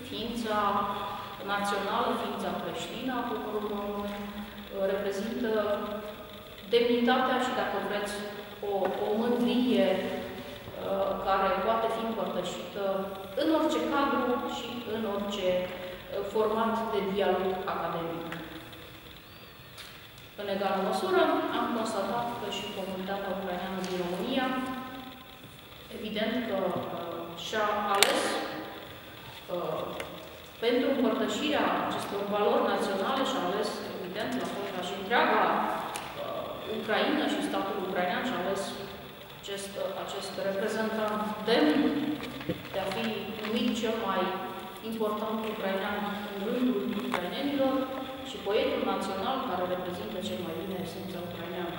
ființa națională, ființa creștină a poporului român, reprezintă demnitatea și, dacă vreți, o mândrie care poate fi împărtășită în orice cadru și în orice format de dialog academic. În egală măsură, am constatat că și comunitatea ucraineană din România, evident că și-a ales pentru împărtășirea acestor valori naționale, și-a ales, evident, la fel ca și întreaga Ucraina și statul ucrainean, și-a ales acest reprezentant demn de a fi numit cel mai important ucrainean în rândul ucrainenilor și poetul național care reprezintă cel mai bine esența ucraineană,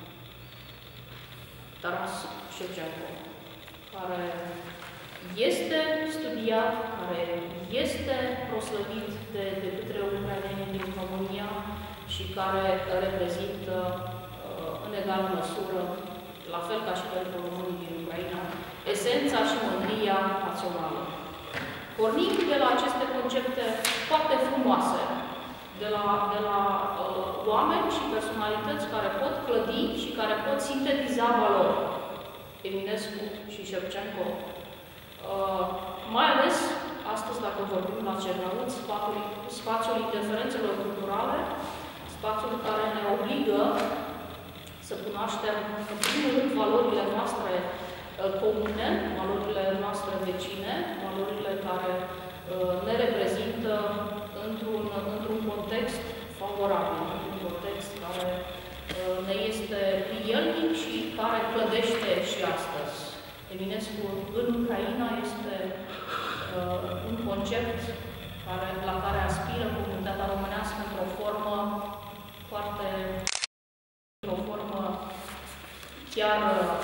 Taras Shevchenko, care este studiat, care este proslăvit de către ucrainenii din România și care reprezintă în egală măsură, la fel ca și pentru românii din Ucraina, esența și mândria națională. Pornim de la aceste concepte foarte frumoase, de la oameni și personalități care pot clădi și care pot sintetiza valori. Eminescu și Shevchenko. Mai ales, astăzi, dacă vorbim la Cernăuți, spațiul interferențelor culturale, spațiul care ne obligă să cunoaștem, în primul rând, valorile noastre comune, valorile noastre vecine, valorile care ne reprezintă într-un context favorabil, într-un context care ne este prielnic și care clădește și astăzi. Eminescu în Ucraina este un concept la care aspiră comunitatea românească într-o formă chiar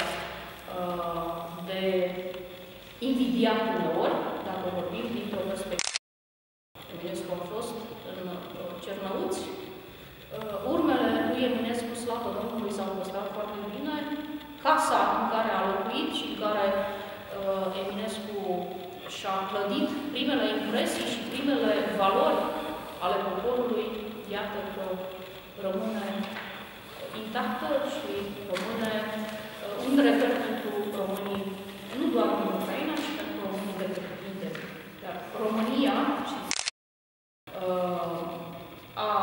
de invidiat uneori, dacă vorbim dintr-o perspectivă. Eminescu a fost în Cernăuți. Urmele lui Eminescu, slavă Domnului, s-au păstrat foarte bine. Casa în care a locuit și în care Eminescu și-a clădit primele impresii și primele valori ale poporului, iată că rămâne intactă și rămâne un reper pentru românii, nu doar în Ucraina, ci pentru românii de pretutinde. Iar România, a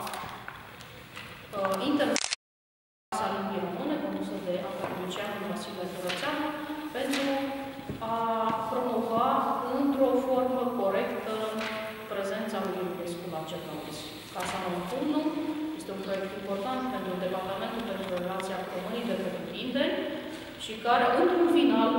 intervenit Casa Limbii Române, condusă de academicianul Vasile Tărățeanu, pentru a promova într-o formă corectă prezența lui Eminescu la Cernăuți. Casa Română este un proiect important pentru Departamentul pentru Relația cu Românii de pretutindeni și care, într-un final,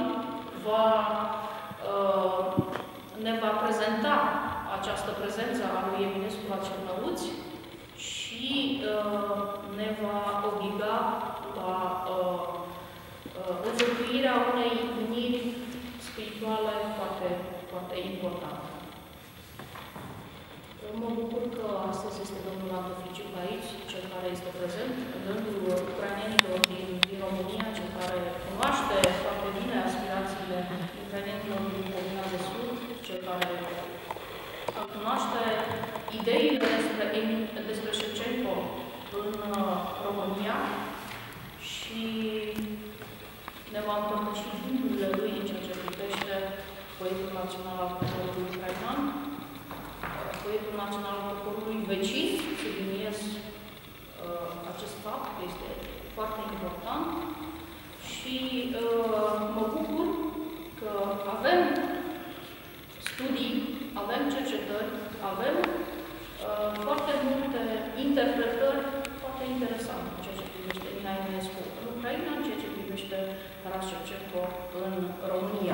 ne va prezenta această prezență a lui Eminescu la Cernăuți și ne va obliga la înfăptuirea unei uniri spirituale foarte, foarte importante. Mă bucur că astăzi este domnul Antoficiuc aici, cel care este prezent în rândul ucrainenilor din România, cel care cunoaște foarte bine aspirațiile ucrainenilor din Comuna de Sud, cel care cunoaște ideile despre Shevchenko în România și ne va împărtăși gândurile lui în ceea ce privește poetul național al poporului ucrainean, poetul național al poporului vecin, subliniez acest fapt, că este foarte important și mă bucur că avem studii, avem cercetări, avem foarte multe interpretări foarte interesante în ceea ce privește Nina Eminescu în Ucraina, în ceea ce privește Taras Shevchenko în România.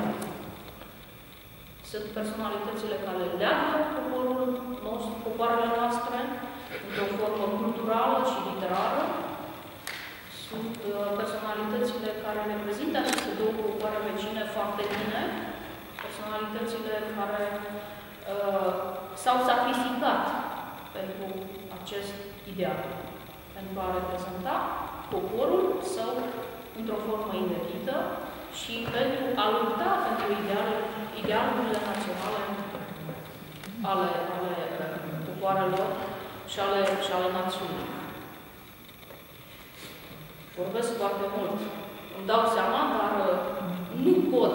Sunt personalitățile care leagă popoarele noastre într-o formă culturală și literară. Sunt personalitățile care reprezintă aceste două popoare vecine foarte bine, personalitățile care s-au sacrificat pentru acest ideal, pentru a reprezenta poporul său într-o formă inedită și pentru a lupta pentru idealurile naționale ale popoarelor și ale națiunii. Vorbesc foarte mult. Îmi dau seama, dar nu pot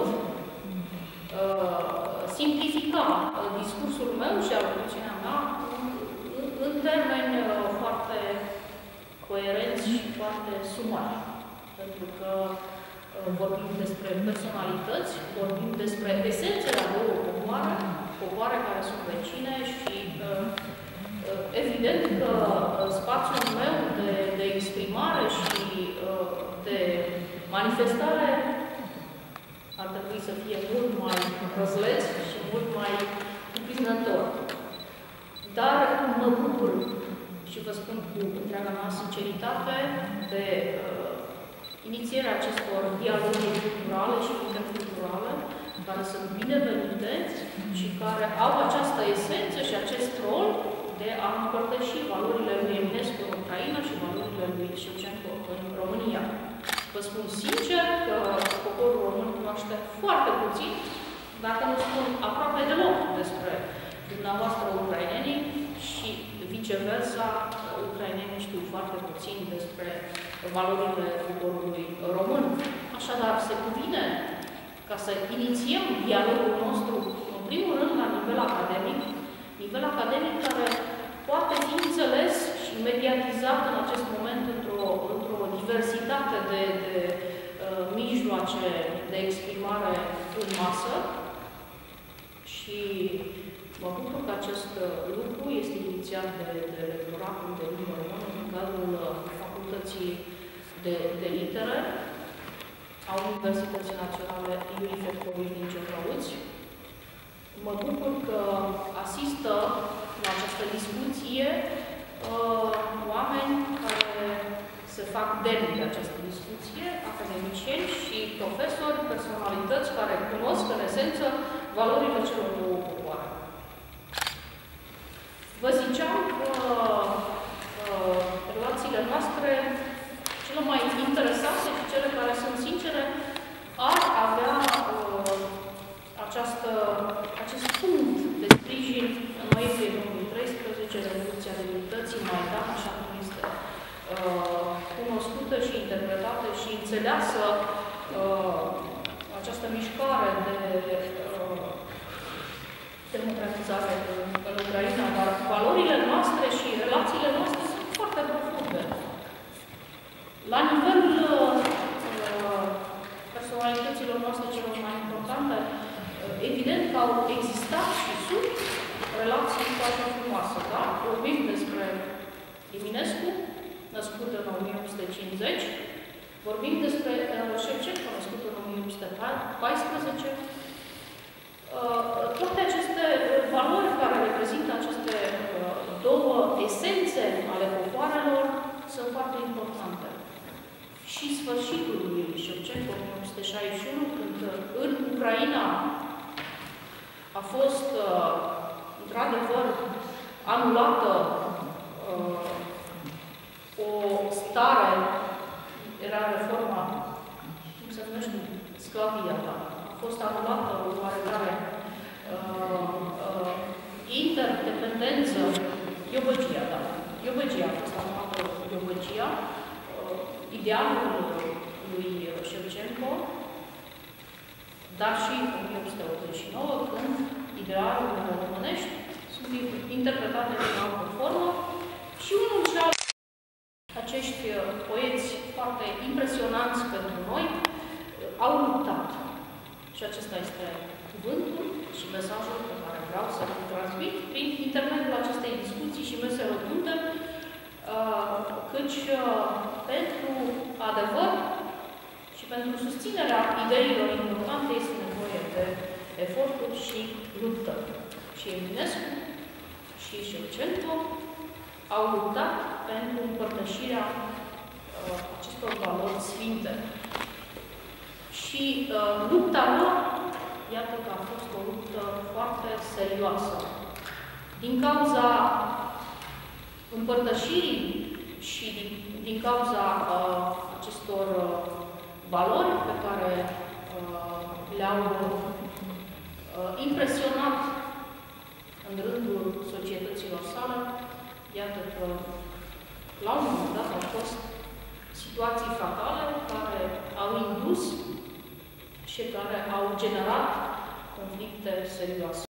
simplifica discursul meu și aluziunea mea în termeni foarte coerenți și foarte sumari. Pentru că vorbim despre personalități, vorbim despre esențele a două popoare care sunt vecine și evident că spațiul meu de exprimare și de manifestare ar trebui să fie mult mai răzleț și mult mai cuprinzător. Dar mă bucur și vă spun cu întreaga mea sinceritate de inițierea acestor dialoguri culturale și interculturale, care sunt binevenite și care au această esență și acest rol de a împărtăși valorile lui Eminescu în Ucraina și valorile lui Șevchenko în România. Vă spun sincer că poporul român cunoaște foarte puțin, dacă nu spun aproape deloc, despre dumneavoastră ucrainenii și viceversa, ucrainenii știu foarte puțin despre valorile poporului român. Așadar, se cuvine ca să inițiem dialogul nostru, în primul rând, la nivel academic care poate fi înțeles și mediatizat în acest moment într-o diversitate de mijloace de exprimare în masă și mă bucur că acest lucru este inițiat de rectoratul de limbă română în cadrul Facultății de Litere a Universității Naționale Iurie Fetcovici din Ceplăuți. Mă bucur că asistă la această discuție oameni care se fac demni de această discuție, academicieni și profesori, personalități care cunosc în esență valorile celor două popoare. Vă ziceam că relațiile noastre cele mai interesante și cele care sunt sincere ar avea acest punct de sprijin în noiembrie 2013, Revoluția Demnității, Maidan, așa cum este cunoscută și interpretată și înțeleasă această mișcare de democratizare în Ucraina, dar valorile noastre și relațiile noastre sunt foarte profunde. La nivelul personalităților noastre celor mai importante, evident că au existat și sunt relații foarte frumoase, da? Vorbim despre Eminescu, născut în 1850, vorbim despre Șevchenko, născut în 1814. Toate aceste valori care reprezintă aceste două esențe ale popoarelor sunt foarte importante. Și sfârșitul lui Șevchenko în 1961, când în Ucraina a fost într-adevăr anulată o stare, era reforma, cum se numește, sclavia, da. A fost anulată o oarecare interdependență, iobăgia, da. Iobăgia a fost anulată, iobăgia, idealul lui Șevchenko, dar și în 1889, când idealurile românești sunt interpretate în altă formă și unul și altul, acești poeți foarte impresionanți pentru noi, au luptat. Și acesta este cuvântul și mesajul pe care vreau să-l transmit prin intermediul acestei discuții și mese rotunde, căci pentru adevăr și pentru susținerea ideilor importante este nevoie de eforturi și luptă. Și Eminescu și Șevchenko au luptat pentru împărtășirea acestor valori sfinte. Și lupta lor, iată că a fost o luptă foarte serioasă. Din cauza împărtășirii și din cauza acestor valori pe care le-au impresionat în rândul iată că la un moment dat au fost situații fatale care au indus și care au generat conflicte serioase.